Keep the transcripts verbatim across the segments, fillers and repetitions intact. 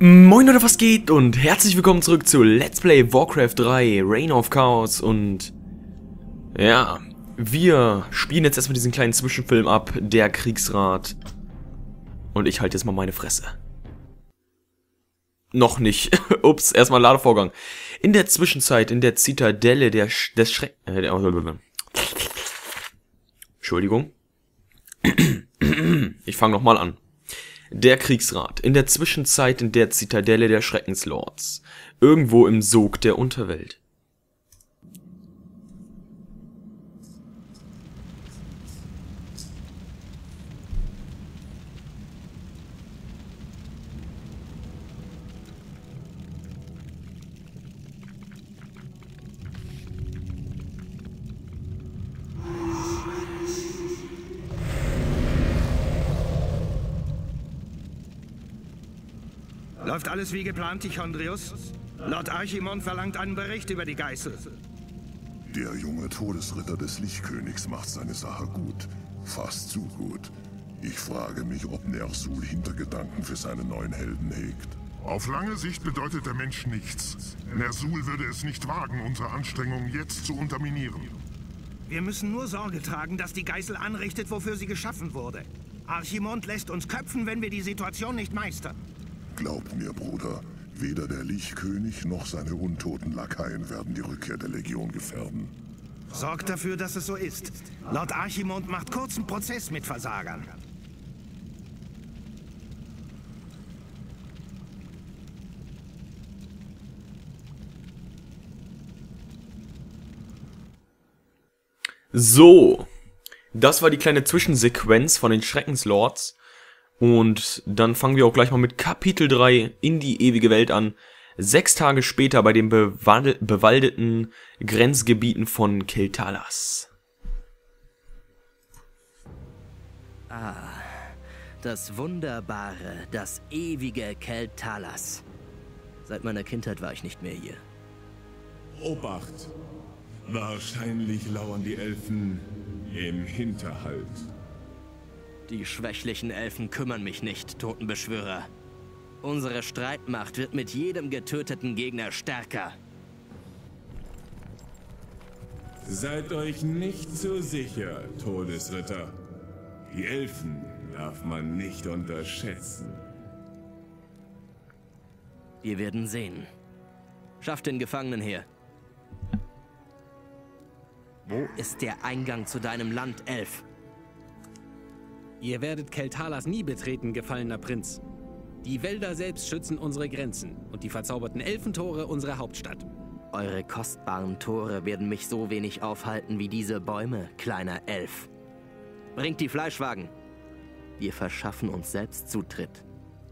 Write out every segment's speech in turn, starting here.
Moin Leute, was geht und herzlich willkommen zurück zu Let's Play Warcraft drei, Reign of Chaos. Und ja, wir spielen jetzt erstmal diesen kleinen Zwischenfilm ab, der Kriegsrat. Und ich halte jetzt mal meine Fresse. Noch nicht. Ups, erstmal Ladevorgang. In der Zwischenzeit, in der Zitadelle der Sch des Schreck... Äh, der Entschuldigung. Ich fange nochmal an. Der Kriegsrat. In der Zwischenzeit in der Zitadelle der Schreckenslords. Irgendwo im Sog der Unterwelt. Läuft alles wie geplant, Tichondrius? Lord Archimond verlangt einen Bericht über die Geißel. Der junge Todesritter des Lichtkönigs macht seine Sache gut. Fast zu gut. Ich frage mich, ob Ner'zhul Hintergedanken für seine neuen Helden hegt. Auf lange Sicht bedeutet der Mensch nichts. Ner'zhul würde es nicht wagen, unsere Anstrengungen jetzt zu unterminieren. Wir müssen nur Sorge tragen, dass die Geißel anrichtet, wofür sie geschaffen wurde. Archimond lässt uns köpfen, wenn wir die Situation nicht meistern. Glaubt mir, Bruder, weder der Lichtkönig noch seine untoten Lakaien werden die Rückkehr der Legion gefährden. Sorgt dafür, dass es so ist. Lord Archimond macht kurzen Prozess mit Versagern. So, das war die kleine Zwischensequenz von den Schreckenslords. Und dann fangen wir auch gleich mal mit Kapitel drei in die ewige Welt an. Sechs Tage später bei den bewald bewaldeten Grenzgebieten von Keltalas. Ah, das wunderbare, das ewige Keltalas. Seit meiner Kindheit war ich nicht mehr hier. Obacht! Wahrscheinlich lauern die Elfen im Hinterhalt. Die schwächlichen Elfen kümmern mich nicht, Totenbeschwörer. Unsere Streitmacht wird mit jedem getöteten Gegner stärker. Seid euch nicht so sicher, Todesritter. Die Elfen darf man nicht unterschätzen. Wir werden sehen. Schafft den Gefangenen her. Wo ist der Eingang zu deinem Land, Elf? Ihr werdet Keltalas nie betreten, gefallener Prinz. Die Wälder selbst schützen unsere Grenzen und die verzauberten Elfentore unsere Hauptstadt. Eure kostbaren Tore werden mich so wenig aufhalten wie diese Bäume, kleiner Elf. Bringt die Fleischwagen. Wir verschaffen uns selbst Zutritt.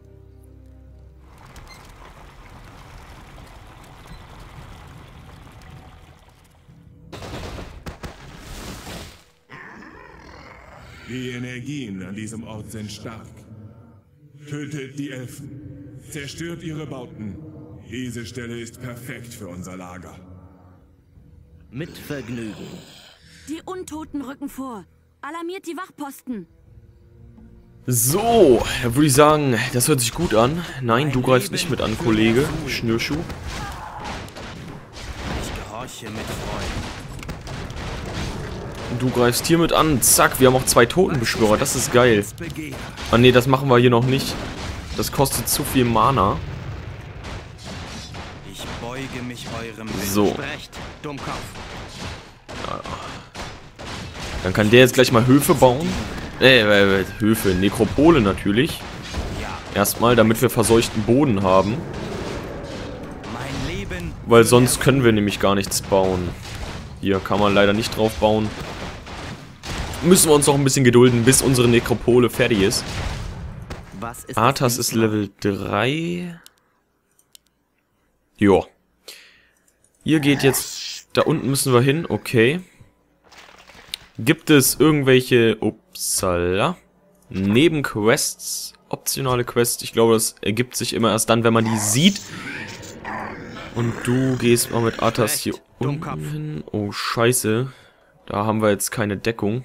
Die Energien an diesem Ort sind stark. Tötet die Elfen. Zerstört ihre Bauten. Diese Stelle ist perfekt für unser Lager. Mit Vergnügen. Die Untoten rücken vor. Alarmiert die Wachposten. So, da würde ich sagen, das hört sich gut an. Nein, du greifst nicht mit an, Kollege. Schnürschuh. Ich gehorche mit Freude. Du greifst hiermit an. Zack, wir haben auch zwei Totenbeschwörer. Das ist geil. Ah ne, das machen wir hier noch nicht. Das kostet zu viel Mana. Ich beuge mich eurem Willen. So. Sprecht, Dummkopf. Ja. Dann kann der jetzt gleich mal Höfe bauen. Äh, äh, Höfe, Nekropole natürlich. Erstmal, damit wir verseuchten Boden haben. Mein Leben. Weil sonst können wir nämlich gar nichts bauen. Hier kann man leider nicht drauf bauen. Müssen wir uns noch ein bisschen gedulden, bis unsere Nekropole fertig ist. Was ist Arthas ist Level drei. Jo. Ihr geht jetzt... Da unten müssen wir hin, okay. Gibt es irgendwelche... Upsala. Nebenquests? Optionale Quests? Ich glaube, das ergibt sich immer erst dann, wenn man die sieht. Und du gehst mal mit Arthas hier unten hin. Oh, scheiße. Da haben wir jetzt keine Deckung.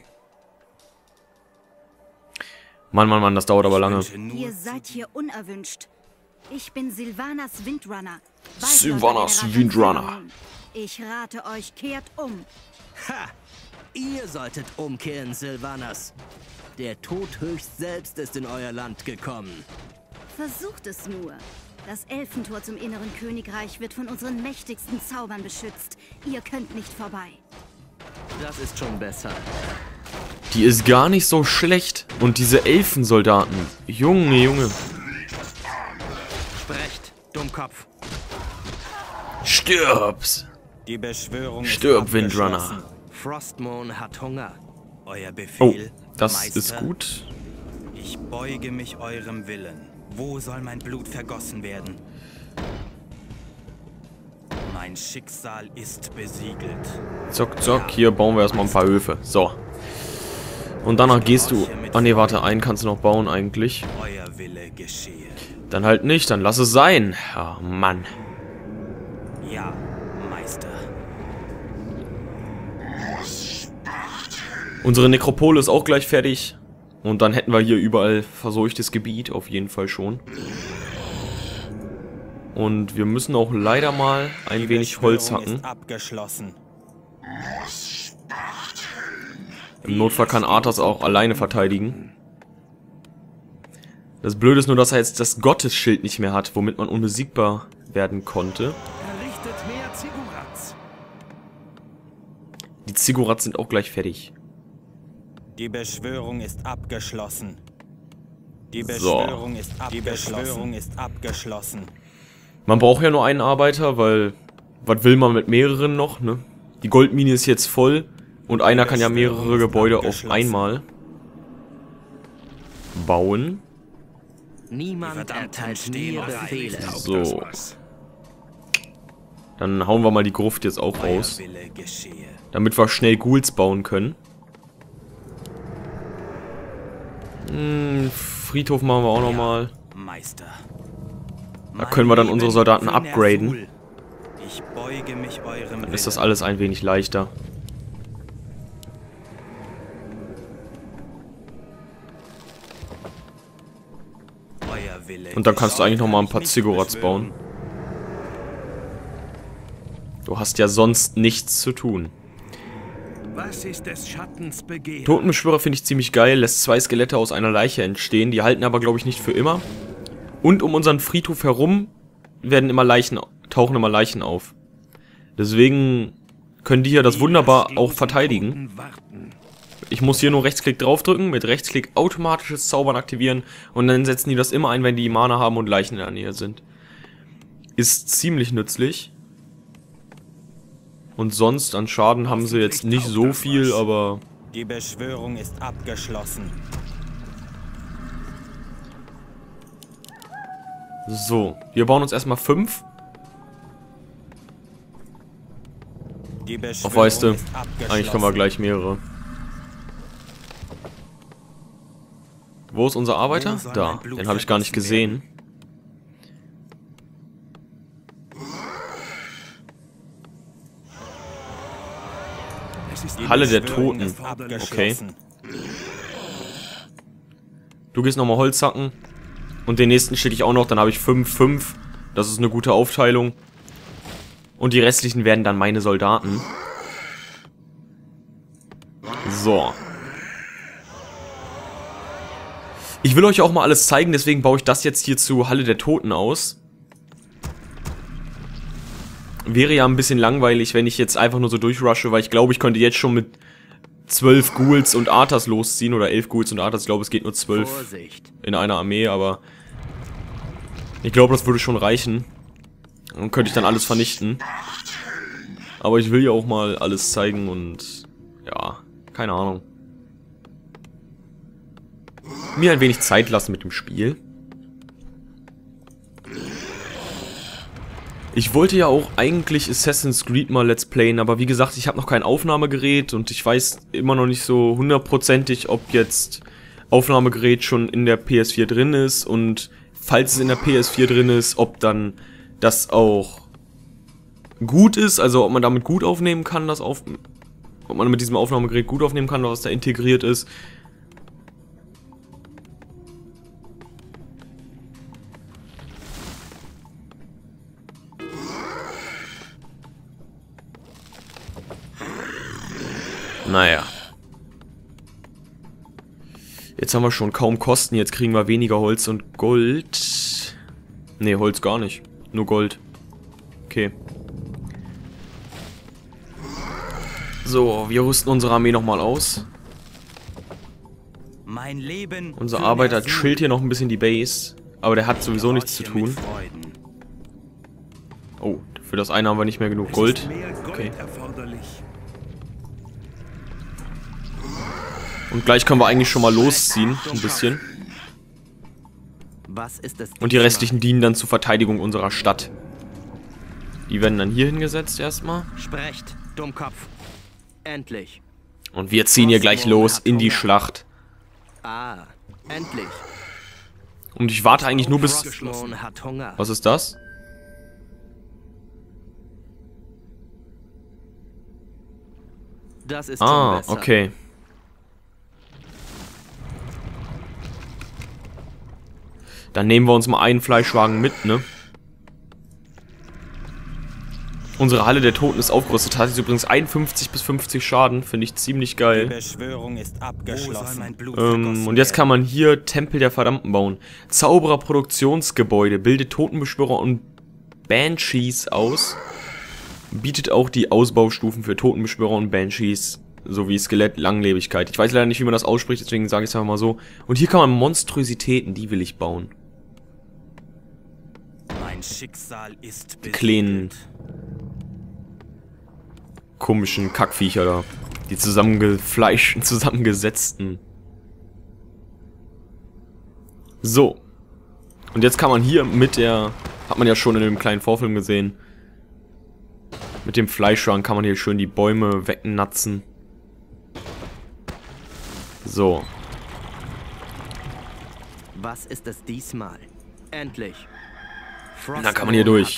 Mann, Mann, Mann, das dauert aber lange. Ihr seid hier unerwünscht. Ich bin Sylvanas Windrunner. Sylvanas Weitläufer Windrunner. Generation. Ich rate euch, kehrt um. Ha! Ihr solltet umkehren, Sylvanas. Der Tod höchst selbst ist in euer Land gekommen. Versucht es nur. Das Elfentor zum inneren Königreich wird von unseren mächtigsten Zaubern beschützt. Ihr könnt nicht vorbei. Das ist schon besser. Die ist gar nicht so schlecht. Und diese Elfensoldaten. Junge, Junge. Sprecht, Dummkopf. Stirb's. Die Beschwörung ist Stirb, Windrunner. abgeschlossen. Frostmourne hat Hunger. Euer Oh, Befehl, das Meister? ist gut. Ich beuge mich eurem Willen. Wo soll mein Blut vergossen werden? Mein Schicksal ist besiegelt. Zock, zock. Hier bauen wir erstmal ein paar Höfe. So. Und danach gehst du... Ah ne, warte, einen kannst du noch bauen eigentlich. Euer Wille geschehe. Dann halt nicht, dann lass es sein. Ah, Mann. Ja, Meister. Unsere Nekropole ist auch gleich fertig. Und dann hätten wir hier überall verseuchtes Gebiet, auf jeden Fall schon. Und wir müssen auch leider mal ein Die wenig Holz Beschwörung hacken. ist abgeschlossen. Im Notfall kann Arthas auch alleine verteidigen. Das Blöde ist nur, dass er jetzt das Gottesschild nicht mehr hat, womit man unbesiegbar werden konnte. Errichtet mehr Ziggurats. Die Ziggurats sind auch gleich fertig. Die Beschwörung ist abgeschlossen. Die So. Beschwörung ist abgeschlossen. Die Beschwörung ist abgeschlossen. Man braucht ja nur einen Arbeiter, weil... Was will man mit mehreren noch, ne? Die Goldmine ist jetzt voll. Und einer kann ja mehrere Gebäude auf einmal bauen. Niemand erteilt mir Befehle. So. Dann hauen wir mal die Gruft jetzt auch raus. Euer Wille geschehe. Damit wir schnell Ghouls bauen können. Hm, Friedhof machen wir auch nochmal. Meister. Da können wir dann unsere Soldaten upgraden. Ich beuge mich eurem Dann ist Willen. das alles ein wenig leichter. Euer Wille Und dann kannst du eigentlich noch mal ein paar mich Ziggurats beschwören. bauen. Du hast ja sonst nichts zu tun. Was ist des Schattens Begehren? Totenbeschwörer finde ich ziemlich geil. Lässt zwei Skelette aus einer Leiche entstehen. Die halten aber, glaube ich, nicht für immer. Und um unseren Friedhof herum werden immer Leichen, tauchen immer Leichen auf. Deswegen können die hier das wunderbar auch verteidigen. Ich muss hier nur Rechtsklick draufdrücken, mit Rechtsklick automatisches Zaubern aktivieren und dann setzen die das immer ein, wenn die Mana haben und Leichen in der Nähe sind. Ist ziemlich nützlich. Und sonst an Schaden haben sie jetzt nicht so viel, aber... Die Beschwörung ist abgeschlossen. So, wir bauen uns erstmal fünf. Die Auf Beschwörung weißt du, ist abgeschlossen. eigentlich können wir gleich mehrere. Wo ist unser Arbeiter? Wo soll Da, mein Blut den habe ich gar nicht vergossen gesehen. Die Halle der Beschwörung Toten. ist abgeschlossen. Du gehst nochmal Holz hacken. Und den nächsten schicke ich auch noch, dann habe ich fünf, fünf. Das ist eine gute Aufteilung. Und die restlichen werden dann meine Soldaten. So. Ich will euch auch mal alles zeigen, deswegen baue ich das jetzt hier zu Halle der Toten aus. Wäre ja ein bisschen langweilig, wenn ich jetzt einfach nur so durchrushe, weil ich glaube, ich könnte jetzt schon mit zwölf Ghouls und Arthas losziehen. Oder elf Ghouls und Arthas, ich glaube, es geht nur zwölf Vorsicht. in einer Armee, aber ich glaube, das würde schon reichen. Dann könnte ich dann alles vernichten. Aber ich will ja auch mal alles zeigen und ja, keine Ahnung. Mir ein wenig Zeit lassen mit dem Spiel. Ich wollte ja auch eigentlich Assassin's Creed mal Let's Playen, aber wie gesagt, ich habe noch kein Aufnahmegerät und ich weiß immer noch nicht so hundertprozentig, ob jetzt Aufnahmegerät schon in der P S vier drin ist und falls es in der P S vier drin ist, ob dann das auch gut ist, also ob man damit gut aufnehmen kann, das auf, ob man mit diesem Aufnahmegerät gut aufnehmen kann, was da integriert ist. Naja. Jetzt haben wir schon kaum Kosten, jetzt kriegen wir weniger Holz und Gold. Ne, Holz gar nicht. Nur Gold. Okay. So, wir rüsten unsere Armee nochmal aus. Mein Leben. Unser Arbeiter chillt hier noch ein bisschen die Base. Aber der hat sowieso nichts zu tun. Oh, für das eine haben wir nicht mehr genug Gold. Okay. Und gleich können wir eigentlich schon mal losziehen. Ein bisschen. Und die restlichen dienen dann zur Verteidigung unserer Stadt. Die werden dann hier hingesetzt erstmal. Sprecht, Dummkopf. Endlich. Und wir ziehen hier gleich los in die Schlacht. Ah, endlich. Und ich warte eigentlich nur bis... Was ist das? Das ist ah, okay. Dann nehmen wir uns mal einen Fleischwagen mit, ne? Unsere Halle der Toten ist aufgerüstet. Hat jetzt übrigens einundfünfzig bis fünfzig Schaden. Finde ich ziemlich geil. Die Beschwörung ist abgeschlossen. Mein Blut ähm, und jetzt kann man hier Tempel der Verdammten bauen. Zauberer Produktionsgebäude. Bildet Totenbeschwörer und Banshees aus. Bietet auch die Ausbaustufen für Totenbeschwörer und Banshees sowie Skelett Langlebigkeit. Ich weiß leider nicht, wie man das ausspricht, deswegen sage ich es einfach mal so. Und hier kann man Monstrositäten, die will ich bauen. Mein Schicksal ist die kleinen komischen Kackviecher da. Die zusammengefleischten, zusammengesetzten. So. Und jetzt kann man hier mit der... Hat man ja schon in dem kleinen Vorfilm gesehen. Mit dem Fleischwagen kann man hier schön die Bäume wegnatzen. So. Was ist es diesmal? Endlich. Da kann man hier durch.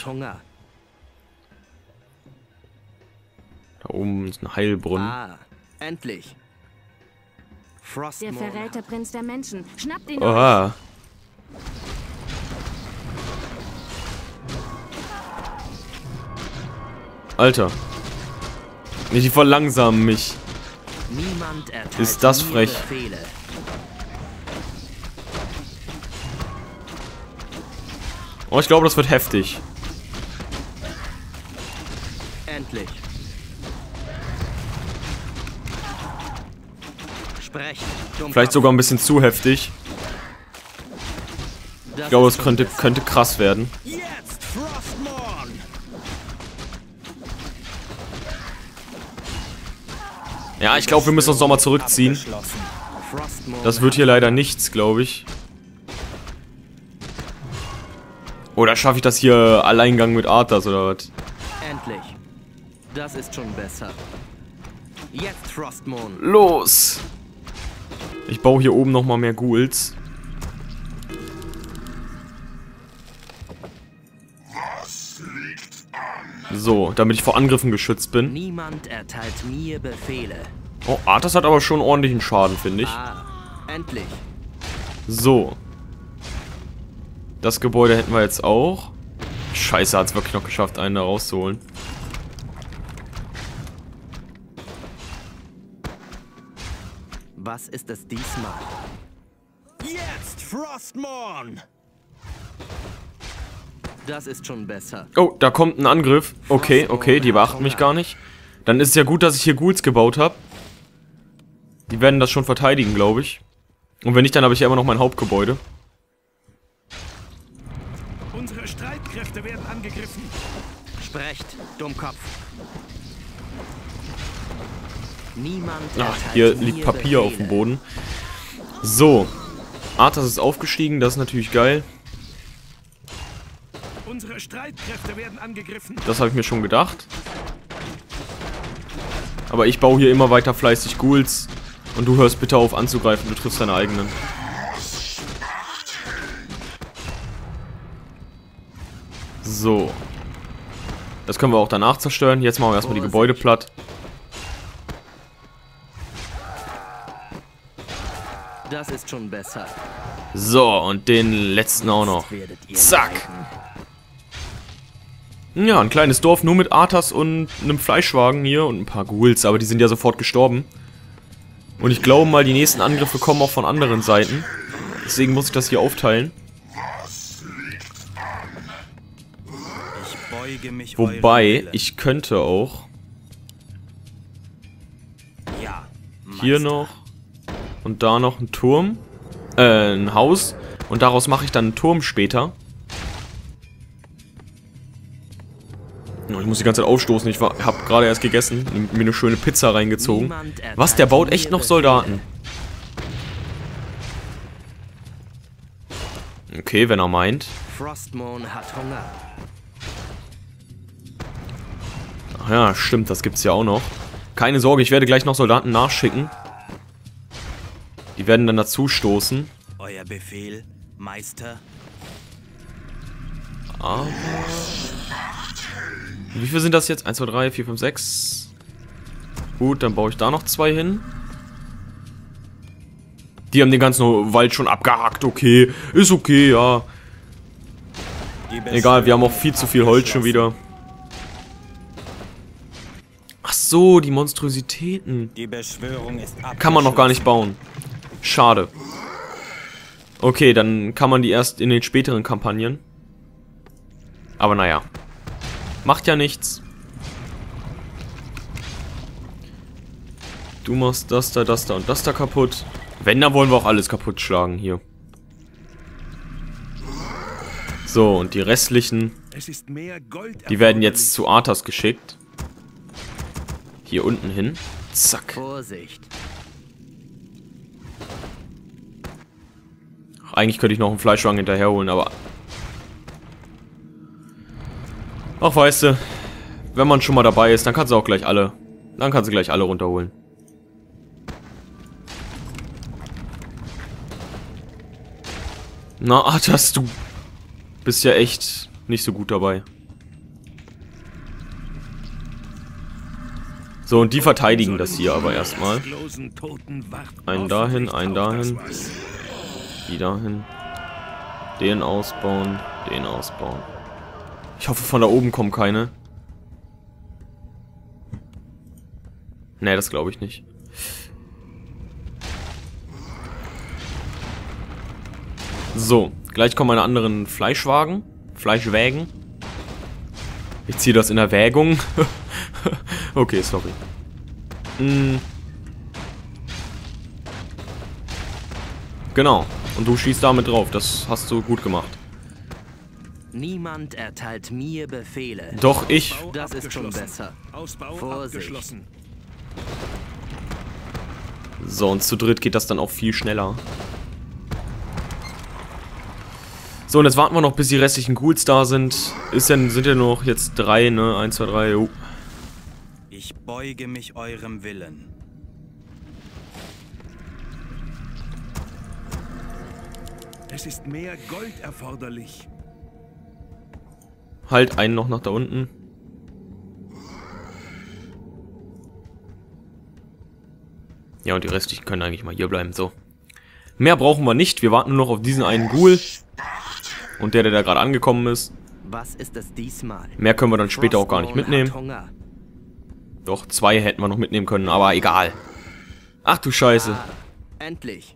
Da oben ist ein Heilbrunnen. Ah, endlich. Der Verräter Prinz der Menschen. Schnappt ihn Oha. Alter. Nicht, die verlangsamen mich. Niemand erteilt ist das frech. Befehle. Oh, ich glaube, das wird heftig. Endlich. Sprecht, vielleicht sogar ein bisschen zu heftig. Ich glaube, es könnte, könnte krass werden. Ja, ich glaube, wir müssen uns nochmal zurückziehen. Das wird hier leider nichts, glaube ich. Oder schaffe ich das hier Alleingang mit Arthas oder was? Endlich. Das ist schon besser. Jetzt Frostmourne. Los! Ich baue hier oben nochmal mehr Ghouls. So, damit ich vor Angriffen geschützt bin. Niemand erteilt mir Befehle. Oh, Arthas hat aber schon ordentlichen Schaden, finde ich. Ah, endlich. So. Das Gebäude hätten wir jetzt auch. Scheiße, hat es wirklich noch geschafft, einen da rauszuholen. Was ist es diesmal? Jetzt Frostmourne! Das ist schon besser. Oh, da kommt ein Angriff. Okay, okay, die beachten mich gar nicht. Dann ist es ja gut, dass ich hier Ghouls gebaut habe. Die werden das schon verteidigen, glaube ich. Und wenn nicht, dann habe ich ja immer noch mein Hauptgebäude. Unsere Streitkräfte werden angegriffen. Sprecht, Dummkopf. Niemand Ach, hier liegt Papier auf dem Boden. So. Arthas ist aufgestiegen, das ist natürlich geil. Unsere Streitkräfte werden angegriffen. Das habe ich mir schon gedacht. Aber ich baue hier immer weiter fleißig Ghouls. Und du hörst bitte auf anzugreifen, du triffst deine eigenen. So. Das können wir auch danach zerstören. Jetzt machen wir erstmal die Gebäude platt. Das ist schon besser. So, und den letzten auch noch. Zack. Ja, ein kleines Dorf nur mit Arthas und einem Fleischwagen hier und ein paar Ghouls, aber die sind ja sofort gestorben. Und ich glaube mal, die nächsten Angriffe kommen auch von anderen Seiten. Deswegen muss ich das hier aufteilen. Ich beuge mich Wobei, ich könnte auch ja, hier noch und da noch einen Turm, äh, ein Haus. Und daraus mache ich dann einen Turm später. Ich muss die ganze Zeit aufstoßen. Ich habe gerade erst gegessen, mir eine schöne Pizza reingezogen. Was, der baut echt noch Soldaten? Okay, wenn er meint. Frostmourne hat Hunger. Ach ja, stimmt, das gibt's ja auch noch. Keine Sorge, ich werde gleich noch Soldaten nachschicken. Die werden dann dazu stoßen. Euer Befehl, Meister. Aber... Wie viel sind das jetzt? eins, zwei, drei, vier, fünf, sechs. Gut, dann baue ich da noch zwei hin. Die haben den ganzen Wald schon abgehackt. Okay, ist okay, ja. Egal, wir haben auch viel zu viel Holz schon wieder. Ach so, die Monstrositäten. Die Beschwörung ist kann man noch gar nicht bauen. Schade. Okay, dann kann man die erst in den späteren Kampagnen. Aber naja. Macht ja nichts. Du machst das da, das da und das da kaputt. Wenn, dann wollen wir auch alles kaputt schlagen hier. So, und die restlichen, die werden jetzt zu Arthas geschickt. Hier unten hin. Zack. Vorsicht. Ach, eigentlich könnte ich noch einen Fleischwagen hinterherholen, aber... Ach, weißt du, wenn man schon mal dabei ist, dann kannst du auch gleich alle, dann kannst du gleich alle runterholen. Na, Arthas, du bist ja echt nicht so gut dabei. So, und die verteidigen das hier aber erstmal. Einen dahin, einen dahin. Die dahin. Den ausbauen, den ausbauen. Ich hoffe, von da oben kommen keine. Nee, das glaube ich nicht. So, gleich kommen meine anderen Fleischwagen. Fleischwägen. Ich ziehe das in Erwägung. Okay, sorry. Hm. Genau. Und du schießt damit drauf. Das hast du gut gemacht. Niemand erteilt mir Befehle. Doch, ich. Das ist schon besser. Vorsicht. So, und zu dritt geht das dann auch viel schneller. So, und jetzt warten wir noch, bis die restlichen Ghouls da sind. Ist ja, sind ja nur noch jetzt drei, ne? Eins, zwei, drei. Oh. Ich beuge mich eurem Willen. Es ist mehr Gold erforderlich. Halt einen noch nach da unten. Ja, und die restlichen können eigentlich mal hier bleiben. So. Mehr brauchen wir nicht. Wir warten nur noch auf diesen einen Ghoul. Und der, der da gerade angekommen ist. Was ist es diesmal? Mehr können wir dann später auch gar nicht mitnehmen. Doch, zwei hätten wir noch mitnehmen können, aber egal. Ach du Scheiße. Ah, endlich.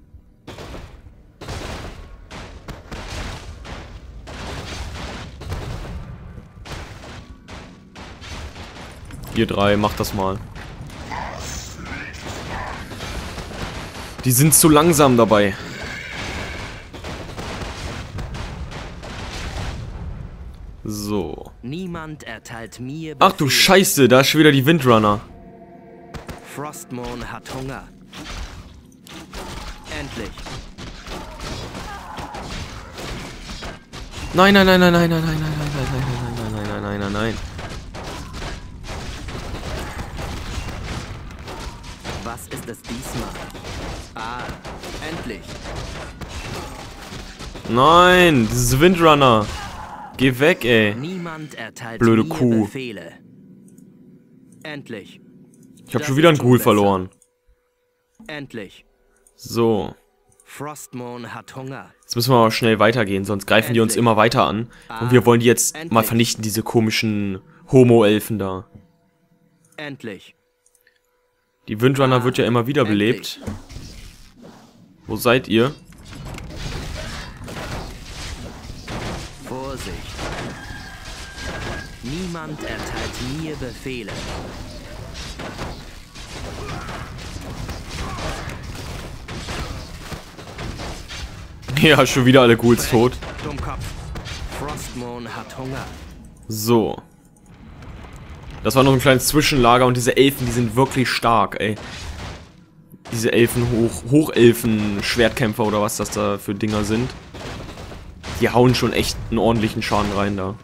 Ihr drei, macht das mal. Die sind zu langsam dabei. So. Niemand erteilt mir Ach du Scheiße, da ist schon wieder die Windrunner. Frostmourne hat Hunger. Endlich. Nein, nein, nein, nein, nein, nein, nein, nein, nein, nein, nein, nein, nein, nein, nein, nein, nein. Was ist es diesmal? Ah, endlich. Nein, dieses Windrunner. Geh weg, ey. Niemand erteilt Blöde mir Kuh. Befehle. Endlich. Ich hab schon wieder einen Ghoul verloren. Endlich. So. Frostmourne hat Hunger. Jetzt müssen wir aber schnell weitergehen, sonst greifen die uns immer weiter an. Und wir wollen die jetzt mal vernichten, diese komischen Homo-Elfen da. Endlich. Die Windrunner wird ja immer wieder belebt. Wo seid ihr? Vorsicht. Niemand erteilt mir Befehle. Ja, schon wieder alle Ghouls tot. Dummkopf. Frostmourne hat Hunger. So. Das war noch ein kleines Zwischenlager und diese Elfen, die sind wirklich stark, ey. Diese Elfen, Hoch, Hochelfen, Schwertkämpfer oder was das da für Dinger sind. Die hauen schon echt einen ordentlichen Schaden rein da.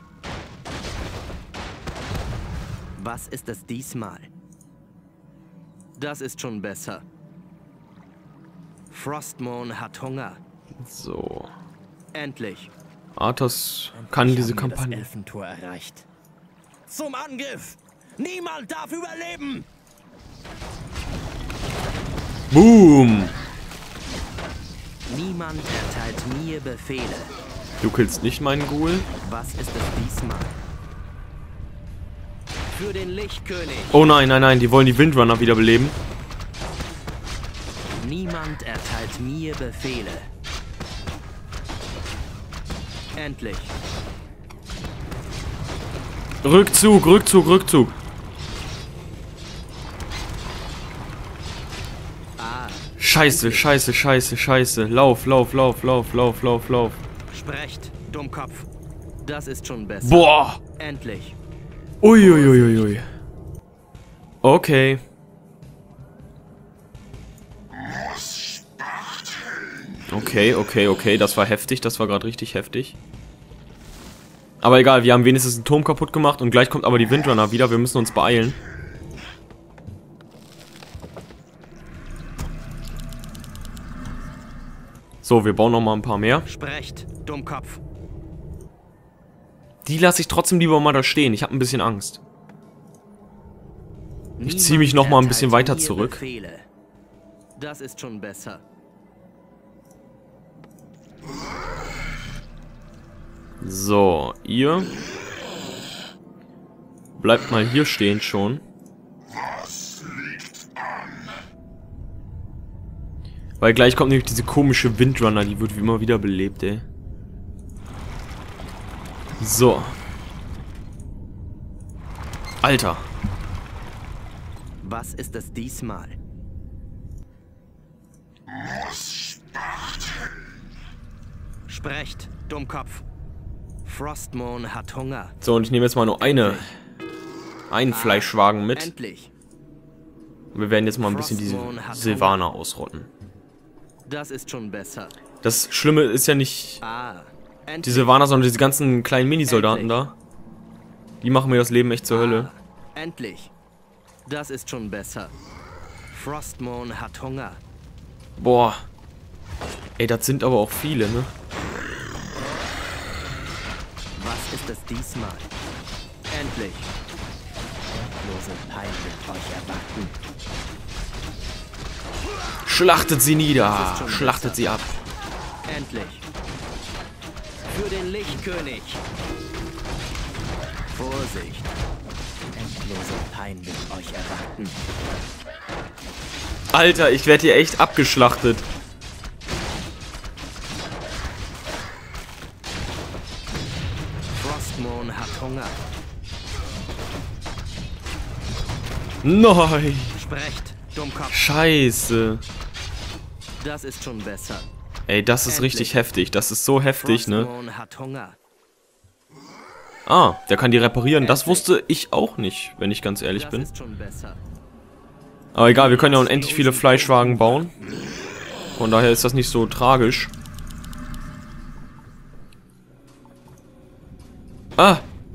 Was ist es diesmal? Das ist schon besser. Frostmourne hat Hunger. So. Endlich. Arthas kann diese Haben wir das Kampagne. Elfentor erreicht. Zum Angriff! Niemand darf überleben! Boom! Niemand erteilt mir Befehle. Du killst nicht meinen Ghoul. Was ist es diesmal? Für den Lichtkönig. Oh nein, nein, nein, die wollen die Windrunner wiederbeleben. Niemand erteilt mir Befehle. Endlich. Rückzug, Rückzug, Rückzug. Ah, Scheiße, scheiße, scheiße, scheiße. Lauf, lauf, lauf, lauf, lauf, lauf, lauf. sprecht, Dummkopf. Das ist schon besser. Boah! Endlich. Uiuiuiui. Okay. Okay, okay, okay. Das war heftig. Das war gerade richtig heftig. Aber egal, wir haben wenigstens einen Turm kaputt gemacht und gleich kommt aber die Windrunner wieder. Wir müssen uns beeilen. So, wir bauen noch mal ein paar mehr. Sprecht, Dummkopf. Die lasse ich trotzdem lieber mal da stehen. Ich habe ein bisschen Angst. Ich ziehe mich noch mal ein bisschen weiter zurück. Befehle. Das ist schon besser. So, ihr bleibt mal hier stehen schon. Weil gleich kommt nämlich diese komische Windrunner, die wird wie immer wieder belebt, ey. So. Alter. Was ist es diesmal? Sprecht, Dummkopf. Frostmourne hat Hunger. So, und ich nehme jetzt mal nur eine, einen Fleischwagen mit. Endlich. Und wir werden jetzt mal ein bisschen diese Silvaner ausrotten. Das ist schon besser. Das Schlimme ist ja nicht Ah, endlich. die Silvaner, sondern diese ganzen kleinen Minisoldaten da. Die machen mir das Leben echt zur Hölle. Ah, endlich. Das ist schon besser. Frostmourne hat Hunger. Boah. Ey, das sind aber auch viele, ne? Was ist es diesmal? Endlich. Endlose Pein wird euch erwarten. Schlachtet sie nieder. Schlachtet sie ab. Endlich. Für den Lichtkönig. Vorsicht. Endlose Pein wird euch erwarten. Alter, ich werde hier echt abgeschlachtet. Frostmourne hat Hunger. Nein. Sprecht, Dummkopf. Scheiße. Das ist schon besser. Ey, das ist richtig heftig. Das ist so heftig, ne? Frostmourne hat Hunger. Ah, der kann die reparieren. Das wusste ich auch nicht, wenn ich ganz ehrlich Das bin. ist schon besser. Aber egal, wir können ja unendlich viele Fleischwagen bauen. Von daher ist das nicht so tragisch. Ah!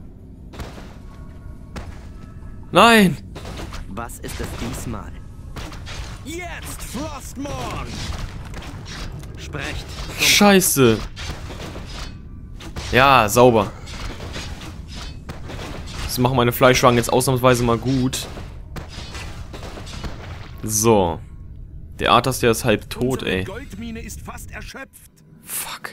Nein! Was ist es diesmal? Jetzt, Frostmourne! Sprecht. Scheiße! Ja, sauber. Das machen meine Fleischwagen jetzt ausnahmsweise mal gut. So. Der Arthas, der ist halb tot, Unsere ey. Goldmine ist fast erschöpft. Fuck.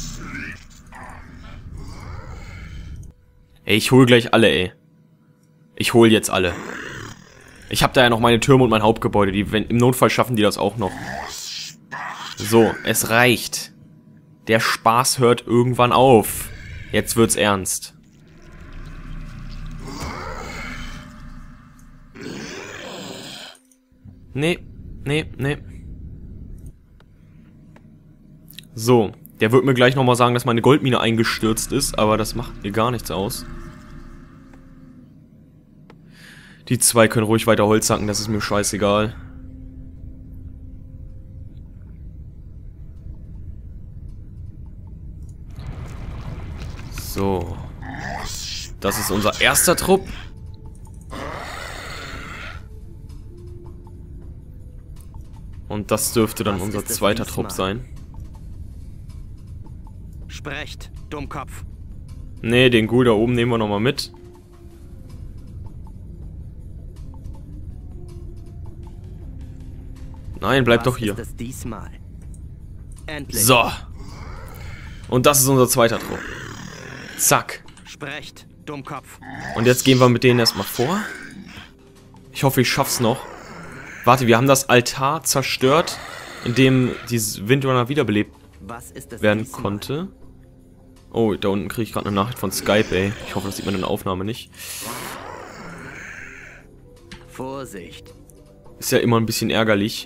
Ey, ich hol gleich alle, ey. Ich hole jetzt alle. Ich habe da ja noch meine Türme und mein Hauptgebäude. Die, wenn, im Notfall schaffen die das auch noch. So, es reicht. Der Spaß hört irgendwann auf. Jetzt wird's ernst. Nee, nee, nee. So, der wird mir gleich nochmal sagen, dass meine Goldmine eingestürzt ist, aber das macht mir gar nichts aus. Die zwei können ruhig weiter Holz hacken, das ist mir scheißegal. So. Das ist unser erster Trupp. Und das dürfte dann unser zweiter Trupp sein. Sprecht, Dummkopf. Nee, den Ghoul da oben nehmen wir nochmal mit. Nein, bleib doch hier. So. Und das ist unser zweiter Trupp. Zack. Sprecht, Dummkopf. Und jetzt gehen wir mit denen erstmal vor. Ich hoffe, ich schaff's noch. Warte, wir haben das Altar zerstört, in dem dieses Windrunner wiederbelebt werden diesmal? konnte. Oh, da unten kriege ich gerade eine Nachricht von Skype, ey. Ich hoffe, das sieht man in der Aufnahme nicht. Vorsicht. Ist ja immer ein bisschen ärgerlich.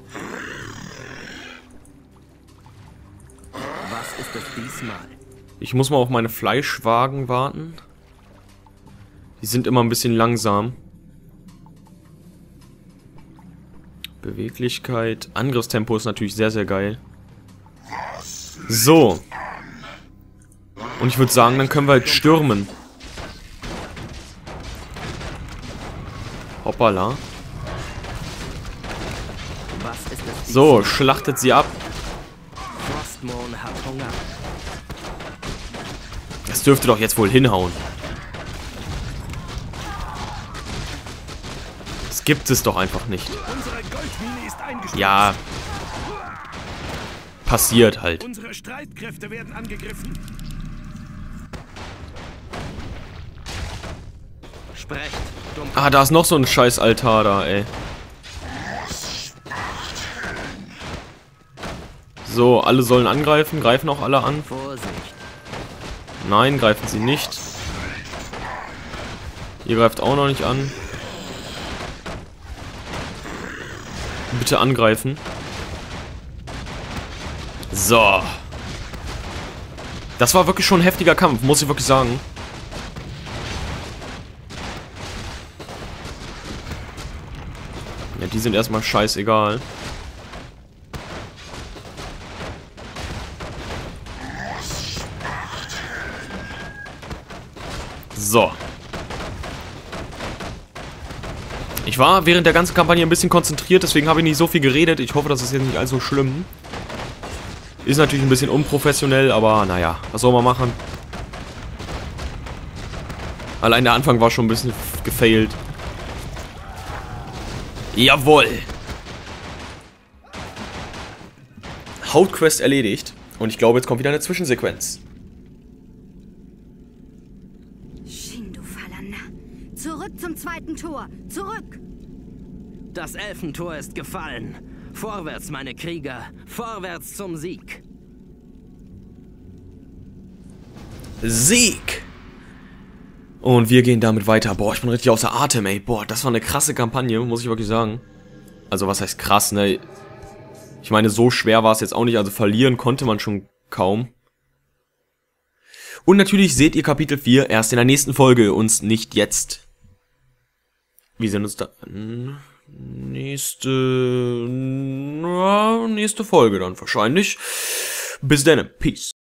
Was ist das diesmal? Ich muss mal auf meine Fleischwagen warten. Die sind immer ein bisschen langsam. Beweglichkeit. Angriffstempo ist natürlich sehr, sehr geil. So. Und ich würde sagen, dann können wir halt stürmen. Hoppala. So, schlachtet sie ab. Das dürfte doch jetzt wohl hinhauen. Das gibt es doch einfach nicht. Ja. Passiert halt. Unsere Streitkräfte werden angegriffen. Sprecht, ah, da ist noch so ein scheiß Altar da, ey. So, alle sollen angreifen. Greifen auch alle an. Vorsicht. Nein, greifen sie nicht. Ihr greift auch noch nicht an. Bitte angreifen. So. Das war wirklich schon ein heftiger Kampf, muss ich wirklich sagen. Ja, die sind erstmal scheißegal. So. Ich war während der ganzen Kampagne ein bisschen konzentriert, deswegen habe ich nicht so viel geredet. Ich hoffe, das ist jetzt nicht allzu schlimm. Ist natürlich ein bisschen unprofessionell, aber naja, was soll man machen? Allein der Anfang war schon ein bisschen gefailt. Jawohl! Hauptquest erledigt. Und ich glaube, jetzt kommt wieder eine Zwischensequenz. Zurück zum zweiten Tor! Zurück! Das Elfentor ist gefallen. Vorwärts, meine Krieger. Vorwärts zum Sieg. Sieg! Und wir gehen damit weiter. Boah, ich bin richtig außer Atem, ey. Boah, das war eine krasse Kampagne, muss ich wirklich sagen. Also, was heißt krass, ne? Ich meine, so schwer war es jetzt auch nicht. Also, verlieren konnte man schon kaum. Und natürlich seht ihr Kapitel vier erst in der nächsten Folge und nicht jetzt. Wir sehen uns dann nächste, nächste Folge dann wahrscheinlich. Bis dann. Peace.